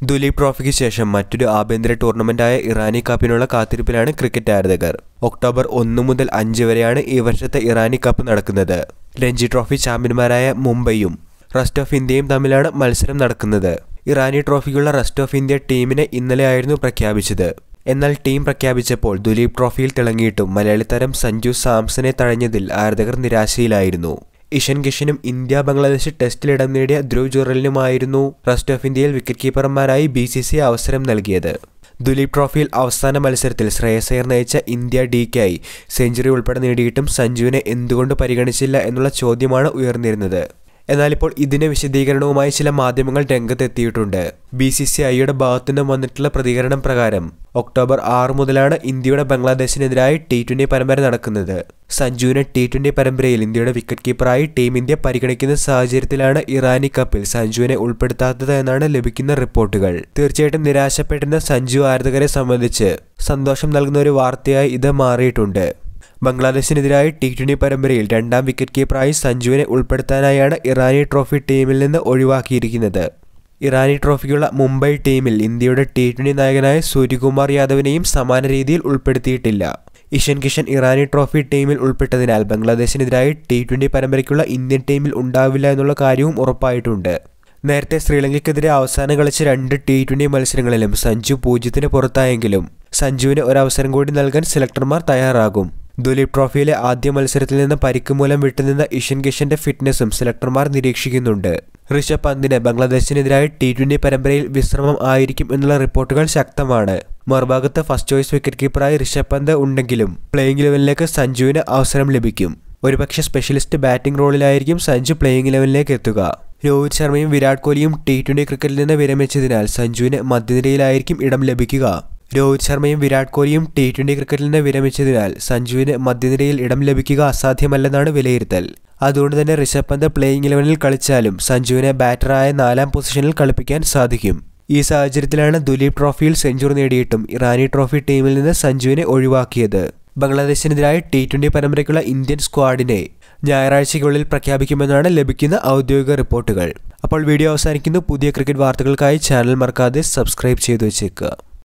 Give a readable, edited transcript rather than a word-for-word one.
ദുലീപ് ട്രോഫിക്ക് ശേഷം മറ്റൊരു ആഭ്യന്തര ടൂർണമെന്റായ ഇറാനി കപ്പിനുള്ള കാത്തിരിപ്പിലാണ് ക്രിക്കറ്റ് ആരാധകർ. ഒക്ടോബർ 1 മുതൽ 5 വരെയാണ് ഈ വർഷത്തെ ഇറാനി കപ്പ് നടക്കുന്നത്. രഞ്ജി ട്രോഫി ചാമ്പ്യന്മാരായ മുംബൈയും റെസ്റ്റ് ഓഫ് ഇന്ത്യയും തമ്മിലാണ് മത്സരം നടക്കുന്നത്. ഇറാനി ട്രോഫിക്കുള്ള റെസ്റ്റ് ഓഫ് ഇന്ത്യ ടീമിനെ ഇന്നലെയായിരുന്നു പ്രഖ്യാപിച്ചത്. എന്നാൽ ടീം പ്രഖ്യാപിച്ചപ്പോൾ ദുലീപ് ട്രോഫിയിൽ തിളങ്ങിയിട്ടും മലയാളി താരം സഞ്ജു സാംസനെ തഴഞ്ഞതിൽ ആരാധകർ നിരാശയിലായിരുന്നു. ഇഷൻ കിഷനും ഇന്ത്യ ബംഗ്ലാദേശ് ടെസ്റ്റിൽ ഇടം നേടിയ ധ്രുവ് ജുറലിനുമായിരുന്നു റെസ്റ്റ് ഓഫ് ഇന്ത്യയിൽ വിക്കറ്റ് കീപ്പർമാരായി BCCI അവസരം നൽകിയത്. ദുലീപ് ട്രോഫിയിൽ അവസാന മത്സരത്തിൽ ശ്രേയസ് അയ്യർ നയിച്ച ഇന്ത്യ Dക്കായി സെഞ്ചുറി ഉൾപ്പെടെ നേടിയിട്ടും സഞ്ജുവിനെ എന്തുകൊണ്ട് പരിഗണിച്ചില്ല എന്നുള്ള ചോദ്യമാണ് ഉയർന്നിരുന്നത്. എന്നാൽ ഇപ്പോൾ ഇതിന് വിശദീകരണവുമായി ചില മാധ്യമങ്ങൾ രംഗത്തെത്തിയിട്ടുണ്ട്. BCCIയുടെ ഭാഗത്തുനിന്നും വന്നിട്ടുള്ള പ്രതികരണം പ്രകാരം ഒക്ടോബർ 6 മുതലാണ് ഇന്ത്യയുടെ ബംഗ്ലാദേശിനെതിരായി T20 പരമ്പര നടക്കുന്നത്. സഞ്ജുവിനെ T20 പരമ്പരയിൽ ഇന്ത്യയുടെ വിക്കറ്റ് കീപ്പറായി ടീം ഇന്ത്യ പരിഗണിക്കുന്ന സാഹചര്യത്തിലാണ് ഇറാനി കപ്പിൽ സഞ്ജുവിനെ ഉൾപ്പെടുത്താത്തത് എന്നാണ് ലഭിക്കുന്ന റിപ്പോർട്ടുകൾ. തീർച്ചയായിട്ടും നിരാശപ്പെട്ടിരുന്ന സഞ്ജു ആരാധകരെ സംബന്ധിച്ച് സന്തോഷം നൽകുന്ന ഒരു വാർത്തയായി ഇത് മാറിയിട്ടുണ്ട്. ബംഗ്ലാദേശിനെതിരായി T20 പരമ്പരയിൽ രണ്ടാം വിക്കറ്റ് കീപ്പറായി സഞ്ജുവിനെ ഉൾപ്പെടുത്താനായാണ് ഇറാനി ട്രോഫി ടീമിൽ നിന്ന് ഒഴിവാക്കിയിരിക്കുന്നത്. ഇറാനി ട്രോഫിക്കുള്ള മുംബൈ ടീമിൽ ഇന്ത്യയുടെ T20 നായകനായ സൂര്യകുമാർ യാദവിനെയും സമാന രീതിയിൽ ഉൾപ്പെടുത്തിയിട്ടില്ല. ഇഷൻ കിഷൻ ഇറാനി ട്രോഫി ടീമിൽ ഉൾപ്പെട്ടതിനാൽ ബംഗ്ലാദേശിനെതിരായി T20 പരമ്പരയ്ക്കുള്ള ഇന്ത്യൻ ടീമിൽ ഉണ്ടാവില്ല എന്നുള്ള കാര്യവും ഉറപ്പായിട്ടുണ്ട്. നേരത്തെ ശ്രീലങ്കയ്ക്കെതിരെ അവസാനം കളിച്ച 2 T20 മത്സരങ്ങളിലും സഞ്ജു 0-ന് പുറത്തായെങ്കിലും സഞ്ജുവിന് ഒരവസരം കൂടി നൽകാൻ സെലക്ടർമാർ തയ്യാറാകും. ദുലീപ് ട്രോഫിയിലെ ആദ്യ മത്സരത്തിൽ നിന്ന് പരിക്ക് മൂലം വിട്ടുനിന്ന ഇഷൻ കിഷന്റെ ഫിറ്റ്നസും സെലക്ടർമാർ നിരീക്ഷിക്കുന്നുണ്ട്. ഋഷഭ് പന്തിന് ബംഗ്ലാദേശിനെതിരായി T20 പരമ്പരയിൽ വിശ്രമം ആയിരിക്കും എന്നുള്ള റിപ്പോർട്ടുകൾ ശക്തമാണ്. മറുഭാഗത്ത് ഫസ്റ്റ് ചോയ്സ് വിക്കറ്റ് കീപ്പറായി ഋഷഭ് പന്ത് ഉണ്ടെങ്കിലും പ്ലേയിംഗ് ലെവലിലേക്ക് സഞ്ജുവിന് അവസരം ലഭിക്കും. ഒരുപക്ഷെ സ്പെഷ്യലിസ്റ്റ് ബാറ്റിംഗ് റോളിലായിരിക്കും സഞ്ജു പ്ലേയിംഗ് ലെവലിലേക്ക് എത്തുക. രോഹിത് ശർമ്മയും വിരാട് കോഹ്ലിയും T20 ക്രിക്കറ്റിൽ നിന്ന് വിരമിച്ചതിനാൽ സഞ്ജുവിന് മധ്യനിരയിലായിരിക്കും ഇടം ലഭിക്കുക. രോഹിത് ശർമ്മയും വിരാട് കോഹ്ലിയും T20 ക്രിക്കറ്റിൽ നിന്ന് വിരമിച്ചതിനാൽ സഞ്ജുവിന് മധ്യനിരയിൽ ഇടം ലഭിക്കുക അസാധ്യമല്ലെന്നാണ് വിലയിരുത്തൽ. അതുകൊണ്ട് തന്നെ ഋഷഭ് പന്ത് പ്ലേയിംഗ് ഇലവനിൽ കളിച്ചാലും സഞ്ജുവിനെ ബാറ്ററായ 4ാം പൊസിഷനിൽ കളിപ്പിക്കാൻ സാധിക്കും. ഈ സാഹചര്യത്തിലാണ് ദുലീപ് ട്രോഫിയിൽ സെഞ്ചുറി നേടിയിട്ടും ഇറാനി ട്രോഫി ടീമിൽ നിന്ന് സഞ്ജുവിനെ ഒഴിവാക്കിയത്. ബംഗ്ലാദേശിനെതിരായ T20 പരമ്പരയ്ക്കുള്ള ഇന്ത്യൻ സ്ക്വാഡിനെ ഞായറാഴ്ചയ്ക്കുള്ളിൽ പ്രഖ്യാപിക്കുമെന്നാണ് ലഭിക്കുന്ന ഔദ്യോഗിക റിപ്പോർട്ടുകൾ. അപ്പോൾ വീഡിയോ അവസാനിക്കുന്നു. പുതിയ ക്രിക്കറ്റ് വാർത്തകൾക്കായി ചാനൽ മറക്കാതെ സബ്സ്ക്രൈബ് ചെയ്തു വെച്ചേക്കുക.